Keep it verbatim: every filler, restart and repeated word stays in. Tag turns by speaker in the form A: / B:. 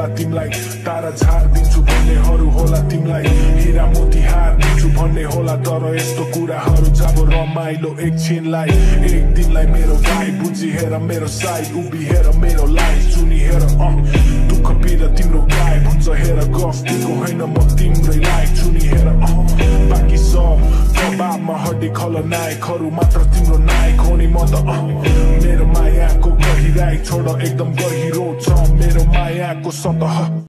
A: होला तिमलाई तारा झार दिन्छु भन्नेहरू होला तिमलाई हिरा मोती हार दिन्छु भन्ने होला तर यस्तो कुराहरू जब रमाइलो एकछिनलाई एक दिनलाई मेरो भाइ बुझी हेर मेरो साइड उभि हेर मेरो लाइफ चुनी हेर दुःख पीडा तिम्रो गाई भन्छ हेर गफ्तीको होइन म तिम्रै लाइफ चुनी हेर बाँकी सब दबाबमा हड्डी खलनायकहरू मात्र तिम्रो नायक हो नि म त मेरो मायाको गहिराई छोड एकदम गहिरो छ मेरो मायाको सतह